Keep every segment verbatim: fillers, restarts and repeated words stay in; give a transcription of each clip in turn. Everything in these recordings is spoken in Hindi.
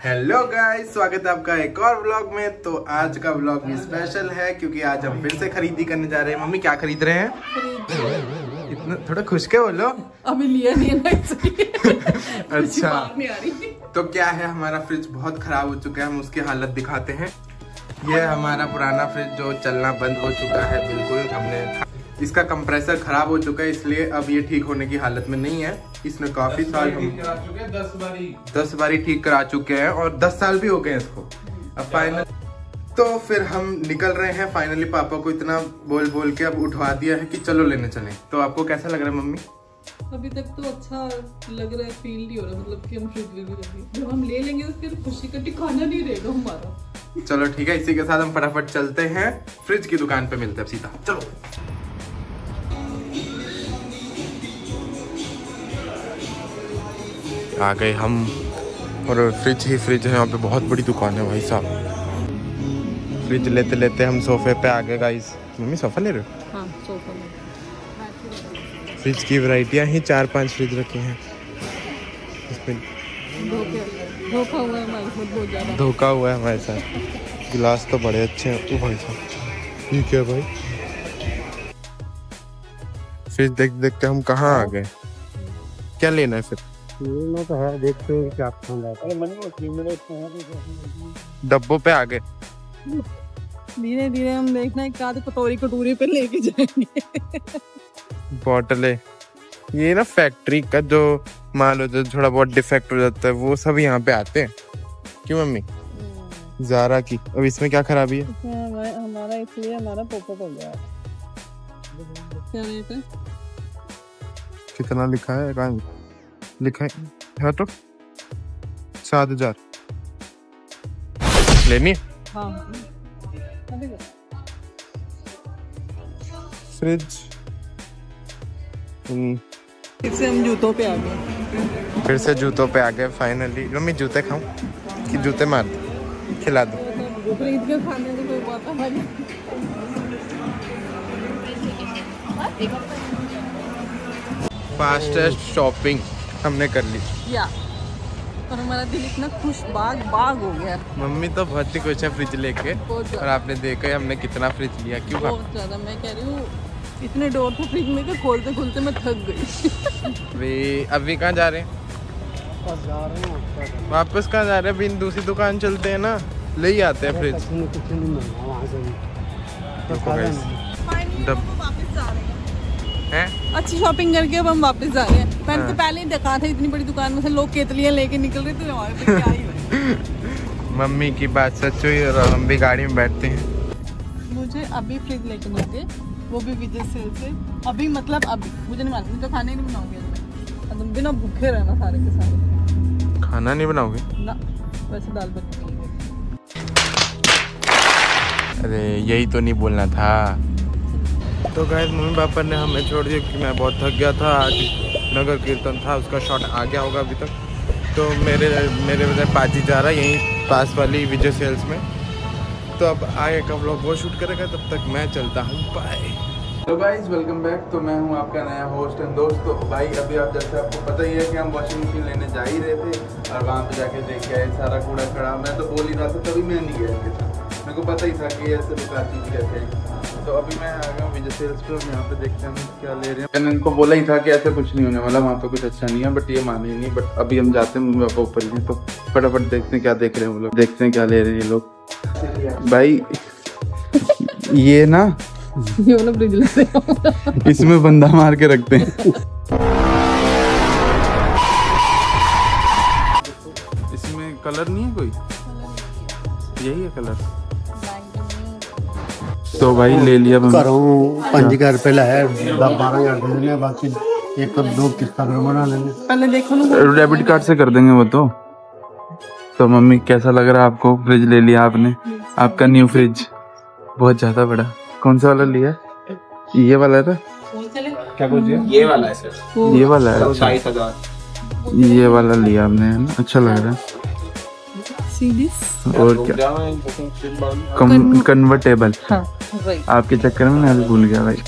हेलो गाइस, स्वागत है आपका एक और व्लॉग में। तो आज का व्लॉग भी स्पेशल है क्योंकि आज हम फिर से खरीदी करने जा रहे हैं। मम्मी क्या खरीद रहे हैं? इतना थोड़ा खुश के बोलो। अभी लिया नहीं है ना। अच्छा, तो क्या है, हमारा फ्रिज बहुत खराब हो चुका है, हम उसकी हालत दिखाते हैं। ये हमारा पुराना फ्रिज जो चलना बंद हो चुका है बिल्कुल। हमने इसका कंप्रेसर खराब हो चुका है, इसलिए अब ये ठीक होने की हालत में नहीं है। इसने काफी साल हम दस बारी दस बारी ठीक करा चुके हैं और दस साल भी हो गए इसको। अब फाइनल तो फिर हम निकल रहे हैं फाइनली। पापा को इतना बोल बोल के अब उठवा दिया है कि चलो लेने चलें। तो आपको कैसा लग रहा है मम्मी? अभी तक तो अच्छा लग रहा है, फील नहीं हो रहा मतलब कि हम फ्रिज भी लेंगे। जब हम ले लेंगे तो फिर खुशी का ठिकाना नहीं रहेगा हमारा। चलो ठीक है, इसी के साथ हम फटाफट चलते हैं फ्रिज की दुकान पे, मिलते हैं सीधा। चलो आ गए हम, और फ्रिज ही फ्रिज है यहाँ पे। बहुत बड़ी दुकान है भाई साहब। फ्रिज लेते लेते हम सोफे पे आ गए गाइस। मम्मी सोफा ले रहे हो? हाँ, सोफा ले। फ्रिज की वैरायटियाँ ही चार पांच फ्रिज रखे हैं इसमें। धोखा हुआ है हमारे साथ, बहुत ज्यादा धोखा हुआ है हमारे साथ। गिलास तो बड़े अच्छे हैं। ओ भाई साहब, ये क्या भाई? फ्रिज देख देख के हम कहाँ आ गए। क्या लेना है फिर? तो है, देखते हैं क्या पसंद आता है। डब्बों पे आ गए। धीरे धीरे हम देखना है आध कटोरी कटोरी पे लेके जाएंगे। बॉटले, ये ना फैक्ट्री का जो मान लो जो थोड़ा बहुत डिफेक्ट हो जाता है वो सब यहाँ पे आते हैं। क्यों मम्मी? ज़ारा की। अब इसमें क्या खराबी है? हमारा इसलिए हमारा पोपट हो गया। क्या रेट है? कितना लिखा है? कहाँ लिखा है? है तो सात हजार लेनी है। हाँ, फ्रिज। फिर से हम जूतों पे आ गए। फिर से जूतों पे आ गए फाइनली। मम्मी जूते खाऊं कि जूते मार दो? खिला दो। खरीद के खाने की कोई बात है। फास्टेस्ट शॉपिंग हमने कर ली या और हमारा दिल इतना खुश बाग बाग हो गया। मम्मी तो बहुत ही खुश है फ्रिज लेके। और आपने देखा है हमने कितना फ्रिज लिया। क्यों? बहुत ज्यादा। मैं कह रही हूँ इतने डोर थे फ्रिज में कि खोलते खोलते मैं थक गई। अभी अभी कहाँ जा रहे हैं? जा रहे हैं वापस कहाँ जा रहे हैं? अभी दूसरी दुकान चलते हैं ना, ले ही आते हैं फ्रिज। कुछ नहीं मिलना वहाँ से भी। वापस जा रहे हैं। हैं? अच्छी शॉपिंग करके अब हम वापस जा रहे हैं। मैंने तो पहले ही देखा था इतनी बड़ी दुकान में से लोग केतलियां लेके निकल रहे थे, हमारे पे क्या ही है। मम्मी की बात सच हुई और हम भी गाड़ी में बैठते हैं। मुझे अभी फ्रिज लेके दोगे, वो भी विजय सेल से। अभी मतलब अभी मुझे नहीं मालूम, तो खाने नहीं बनाऊंगी। तुम बिना भूखे रहना सारे के सारे। खाना नहीं बनाओगे ना? वैसे दाल बनी हुई है। अरे यही तो नहीं बोलना था। तो गाइस मम्मी पापा ने हमें छोड़ दिया क्योंकि मैं बहुत थक गया था। आज नगर कीर्तन था, उसका शॉट आ गया होगा अभी तक। तो मेरे मेरे वजह पाजी जा रहा है यहीं पास वाली विजय सेल्स में। तो अब आगे का व्लॉग वो शूट करेगा, तब तक मैं चलता हूँ। बाय। तो गाइस वेलकम बैक। तो मैं हूँ आपका नया होस्ट एंड दोस्त। तो भाई अभी आप जैसे आपको पता ही है कि हम वॉशिंग मशीन लेने जा ही रहे थे और वहाँ पे जाके देख के आए सारा कूड़ा खड़ा। मैं तो बोल ही रहा था, तभी मैं नहीं गया इनके साथ। मेरे को पता ही था कि ऐसे बेकार चीज़ कहते हैं। तो अभी मैं आ गया हूँ विजय सेल्स पे। यहाँ पे देखते हैं हम क्या ले रहे हैं। मैंने इनको बोला ही था कि ऐसे कुछ नहीं होने वाला, वहाँ पे कुछ अच्छा नहीं है, बट ये माने ही नहीं। बट अभी हम जाते हैं, मम्मी पापा ऊपर ही हैं, तो फटाफट देखते हैं क्या देख रहे हैं वो लोग। देखते हैं क्या ले रहे हैं ये लोग। भाई ये ना ये वाला फ्रिज लेते हैं। इसमें बंदा मार के रखते हैं। इसमें कलर नहीं है कोई? यही है कलर। तो भाई ले लिया घरों पाँच हजार रुपये लाया, बारह हजार दे देने, बाकी एक और दो किस्ता बना लेंगे। पहले देखो ना, डेबिट कार्ड से कर देंगे वो तो। तो मम्मी कैसा लग रहा है आपको? फ्रिज ले लिया आपने, आपका न्यू फ्रिज बहुत ज्यादा बड़ा। कौन सा वाला लिया? ये वाला था क्या कुछ? ये वाला है सर, ये वाला है। बाईस हजार ये वाला लिया हमने, है ना? अच्छा लग रहा है। और क्या कन्वर्टेबल। हाँ, आपके चक्कर में मैं भूल गया भाई।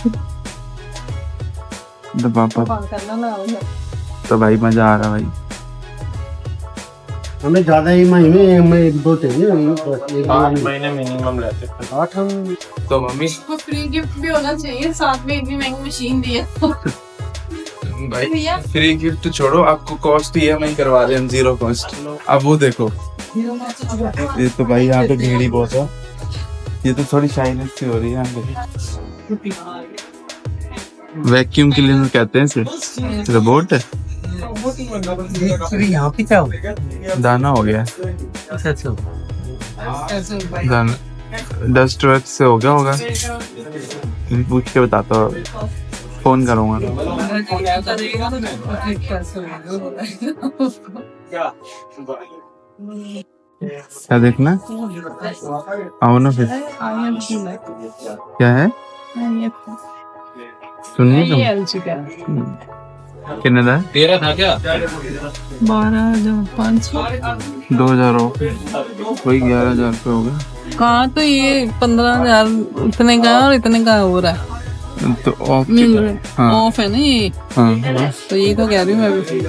तो पापा करना ना। तो भाई मजा आ रहा भाई। हमें ज्यादा ही महीने में एक दो चाहिए, एक आठ महीने मिनिमम रहते हैं। आठ हम तो मम्मी उसको फ्री गिफ्ट भी होना चाहिए, साथ में इतनी महंगी मशीन दी है। भाई भैया फ्री गिफ्ट छोड़ो, आपको कॉस्ट ही है, मैं करवा रहे हैं जीरो कॉस्ट। अब वो देखो, ये तो भाई यहाँ पे भीड़ ही बहुत है, ये तो थोड़ी शाइनेस सी हो रही है यहाँ पे। वैक्यूम क्लीनर कहते हैं इसे, रोबोट है। यहाँ पे क्या हो गया? दाना हो गया, अच्छा अच्छा दाना डस्ट वर्क से हो गया होगा, पूछ के बताता हूँ, फोन करूँगा। क्या देखना, आओ ना फिर। क्या है सुनिए तुम, कितने का है? तेरह था क्या? बारह हजार पाँच सौ। दो हजार हो, वही ग्यारह हजार रुपये हो गया। कहाँ तो ये पंद्रह हजार इतने का और इतने का हो रहा है, तो ऑफ मिल रहा है। हाँ। ऑफ है ना ये, हाँ तो ये तो कह रही हूँ मैं भी।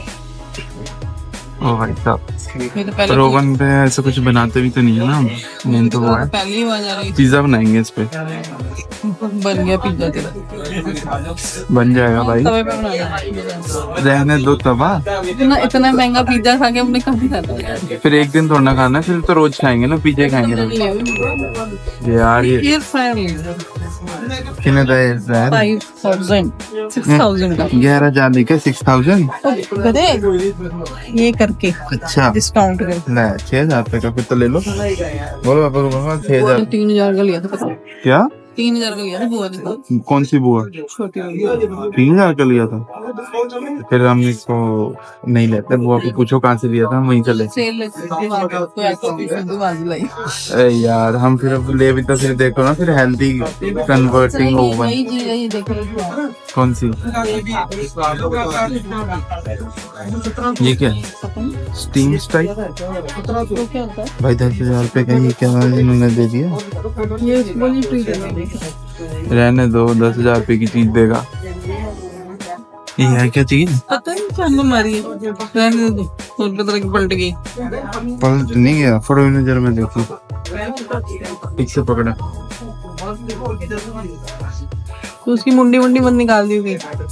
ओ भाई साहब, ये तो पहले रोगन पे ऐसा कुछ बनाते भी तो नहीं है ना, मेन तो वो है। पहली बार जा रही पिज्जा बनाएंगे इस पे, बन गया पिज्जा तेरा, बन जाएगा भाई, तवे पे बनाना है। रहने दो तवा। इतना इतना महंगा पिज्जा खा के हमने कभी खाता फिर एक दिन थोड़ा खाना, फिर तो रोज खाएंगे ना, पिज्जा खाएंगे रोज। यार ये एयर फ्रायर कितने का है यार? फाइव थाउजेंड सिक्स थाउजेंड का ग्यारह हजार लेके सिक्स थाउजेंड गधे, ये करके अच्छा डिस्काउंट कर ले, छह हजार रुपए का फिर तो ले लो। बोलो पापा को, पापा छह हजार। तीन हजार का लिया था, पता है? क्या? तीन हजार का लिया था बुआ ने तो, कौन सी बुआ? छोटी वाली। तीन हजार का लिया था, फिर हम इसको नहीं लेते। बुआ को पूछो कहाँ से लिया था, हम वहीं से ले। सेल लेते कोई ऐसा भी सिद्धू बाजी लाई। अरे यार हम फिर अब ले भी तो फिर देखो ना, फिर हेल्दी कन्वर्टिंग ओवन। वही चीज है, ये देखो कौन सी? ये क्या है? स्टीम स्टाइल तो क्या होता है भाई, दस हजार रुपए का ये क्या इन्होंने दे दिया। ये, बोली फ्री देना। रहने दो, दस हजार रुपए की चीज देगा। ये है क्या चीज? पता नहीं क्या हमारी रहने दो, और पता नहीं पलट गई। पलट नहीं गया, फोटो नजर में देखी, ठीक से पकड़ा। तो उसकी मुंडी मुंडी बंद निकाल दी गई।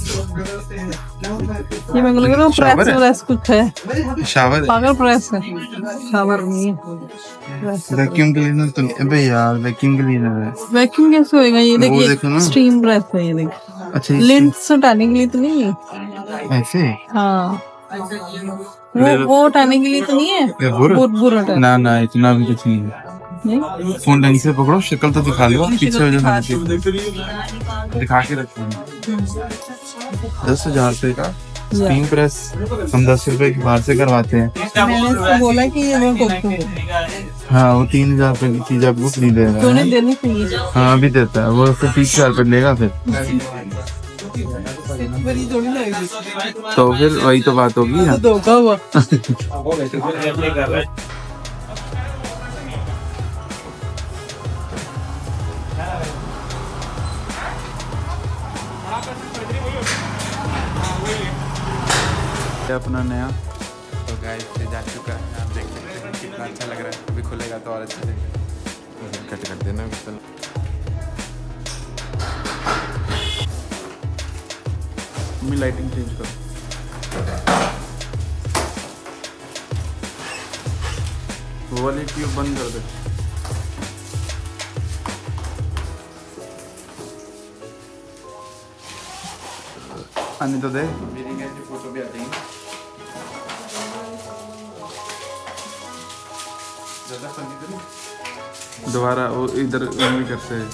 ये मैं लग रहा हूँ प्रेस प्रेस कुछ है, शावर पागल प्रेस है, शावर नहीं है। वैक्यूम क्लीनर तो नहीं, अबे यार वैक्यूम क्लीनर है। वैक्यूम कैसे होएगा? ये वो देखो ना। देखिए स्टीम प्रेस है, ये देख। अच्छा ये लिंट्स हटाने के लिए तो नहीं है। ऐसे हाँ वो वो हटाने के लिए तो नहीं है, ये बुर? बुर बुर हटा ना ना इतना भी कुछ नहीं है। नहीं? फोन ढंग से पकड़ो, शक्ल तो दिखा लो, पीछे हो जाए दिखा के रखो। दस हजार रुपए का स्टीम प्रेस हम दस रुपए की बाहर से करवाते हैं। मैंने उसको बोला कि ये वो को हाँ वो तीन हजार रुपए की चीज आपको फ्री दे रहा तूने है। देनी चाहिए। हाँ अभी देता है वो, फिर तीस हजार रुपए लेगा फिर। बड़ी थोड़ी लगेगी, तो फिर वही तो बात होगी ना। धोखा हुआ। अपना नया तो गाइस से जा चुका है, आप देख सकते हैं कितना अच्छा लग रहा है। अभी खुलेगा तो और अच्छा लगेगा। कट कर देना चलो। मम्मी लाइटिंग चेंज करो। वो वाली ट्यूब बंद कर दे। आने तो दे, मेरी कैसी फोटो भी आ जाएगी। ज़्यादा फनी तो नहीं? दोबारा वो इधर उंगली करते हैं।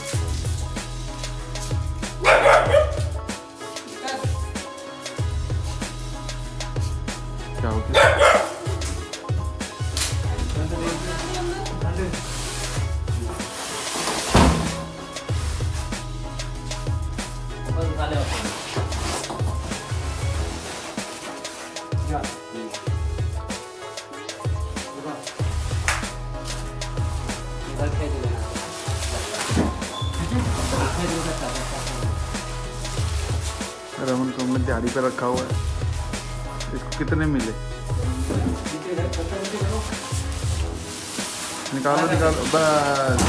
क्या हो गया? रमन को हमने दिहाड़ी पे रखा हुआ है। इसको कितने मिले? निकालो निकालो बस।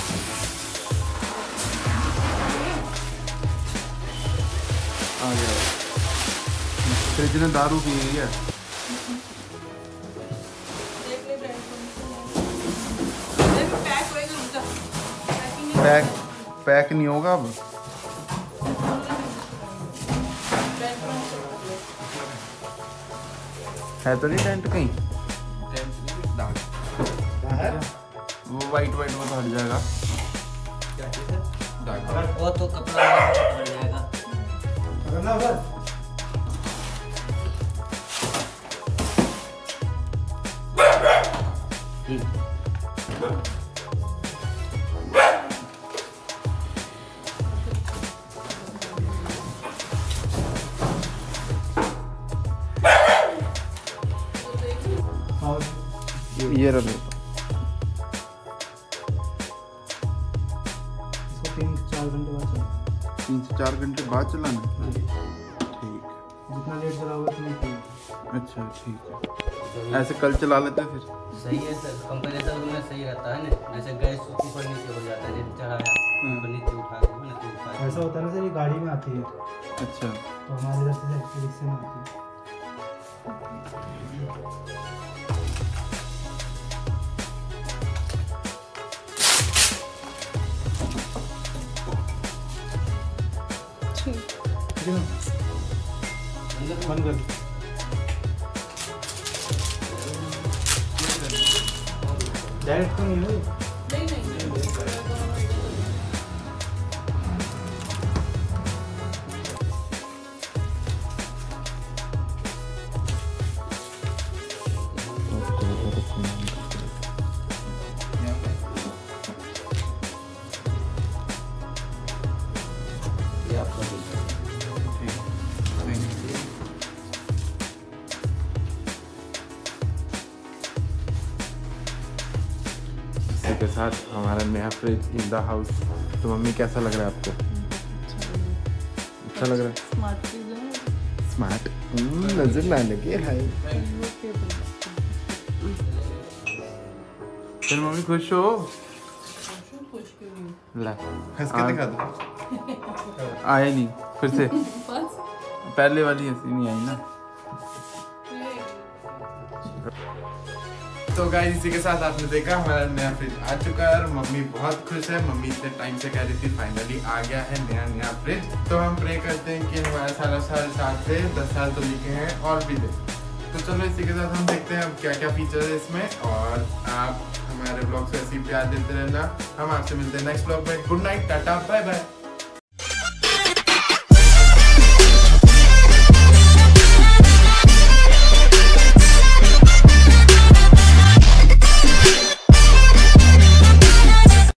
आ गया। फ्रिज ने दारू पी गई है। पैक पैक नहीं होगा अब। है तो नहीं टेंट कहीं? वो वाइट वाइट में तो हट जाएगा। वो तो कपड़ा हट जाएगा। ये रहा। इसको तीन से चार घंटे बाद चलाना। तीन से चार घंटे बाद चलाना। ठीक। जितना लेट चलाओगे उतना ठीक। अच्छा ठीक है। ऐसे कल चला लेते हैं फिर। सही है सर, कंप्रेसर में सही रहता है ना, जैसे गैस ऊपर नीचे हो जाता है, जैसे चढ़ाया ऊपर नीचे उठा के ना तो उठा ऐसा होता है ना सर, ये गाड़ी में आती है अच्छा तो हमारे इधर से रिक्शे में आती है। ठीक है ना, बंद कर दो। डायरेक्ट तो नहीं है नहीं नहीं ये आपका बिल। इसी के साथ हमारा नया फ्रिज इन द हाउस। तो मम्मी कैसा लग रहा है आपको? अच्छा लग रहा है। स्मार्ट चीज है। स्मार्ट नजर ना लगे। हाय फिर मम्मी खुश हो? खुश क्यों नहीं? ला हंस के दिखा दो। आए नहीं फिर से। बस पहले वाली हंसी नहीं आई ना। तो गाइस इसी के साथ आपने देखा हमारा नया फ्रिज आ चुका है और मम्मी बहुत खुश है। मम्मी इतने टाइम से कह रही थी फाइनली आ गया है नया नया फ्रिज। तो हम प्रे करते हैं कि हमारा सारा साल साथ दे, दस साल तो लिखे हैं और भी दे। तो चलो इसी के साथ हम देखते हैं अब क्या क्या फीचर है इसमें। और आप हमारे ब्लॉग से ऐसे ही प्यार देते रहना। हम आपसे मिलते हैं नेक्स्ट ब्लॉग में। Good night, tata, bye bye.